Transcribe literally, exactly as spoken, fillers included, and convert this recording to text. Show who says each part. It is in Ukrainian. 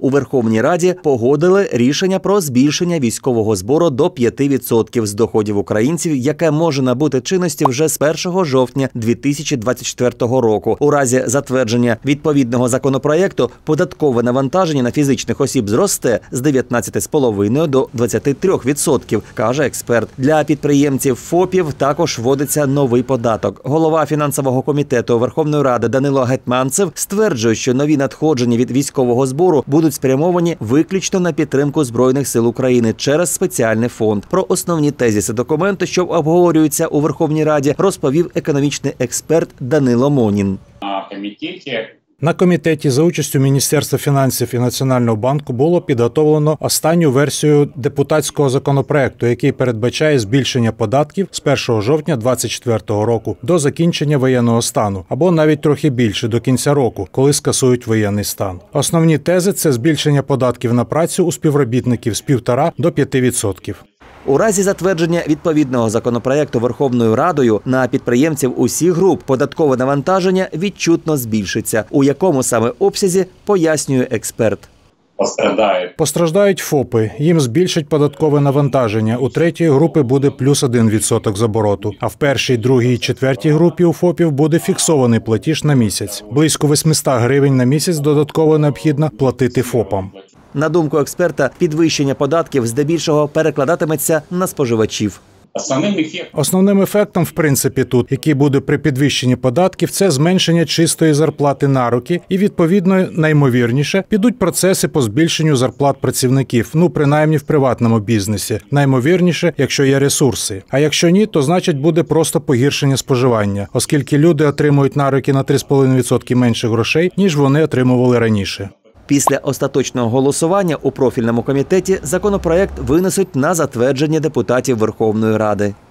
Speaker 1: У Верховній Раді погодили рішення про збільшення військового збору до п'яти відсотків з доходів українців, яке може набути чинності вже з першого жовтня дві тисячі двадцять четвертого року. У разі затвердження відповідного законопроєкту податкове навантаження на фізичних осіб зросте з дев'ятнадцяти цілих п'яти десятих до двадцяти трьох відсотків, каже експерт. Для підприємців ФОПів також вводиться новий податок. Голова фінансового комітету Верховної Ради Данило Гетманцев стверджує, що нові надходження від військового збору будуть спрямовані виключно на підтримку Збройних сил України через спеціальний фонд. Про основні тезиси документу, що обговорюються у Верховній Раді, розповів економічний експерт Данило Монін.
Speaker 2: На комітеті
Speaker 3: На комітеті за участю Міністерства фінансів і Національного банку було підготовлено останню версію депутатського законопроекту, який передбачає збільшення податків з першого жовтня двадцять четвертого року до закінчення воєнного стану, або навіть трохи більше до кінця року, коли скасують воєнний стан. Основні тези – це збільшення податків на працю у співробітників з півтора до п'яти відсотків.
Speaker 1: У разі затвердження відповідного законопроєкту Верховною Радою на підприємців усіх груп податкове навантаження відчутно збільшиться. У якому саме обсязі, пояснює експерт.
Speaker 2: пострадають.
Speaker 3: Постраждають ФОПи. Їм збільшать податкове навантаження. У третьої групи буде плюс один відсоток з обороту. А в першій, другій і четвертій групі у ФОПів буде фіксований платіж на місяць. Близько восьмисот гривень на місяць додатково необхідно платити ФОПам.
Speaker 1: На думку експерта, підвищення податків здебільшого перекладатиметься на споживачів.
Speaker 2: Основним ефектом
Speaker 3: Основним ефектом, в принципі, тут, який буде при підвищенні податків, це зменшення чистої зарплати на руки і, відповідно, наймовірніше, підуть процеси по збільшенню зарплат працівників, ну, принаймні в приватному бізнесі. Наймовірніше, якщо є ресурси. А якщо ні, то, значить, буде просто погіршення споживання, оскільки люди отримують на руки на три цілих п'ять десятих відсотка менше грошей, ніж вони отримували раніше.
Speaker 1: Після остаточного голосування у профільному комітеті законопроєкт винесуть на затвердження депутатів Верховної Ради.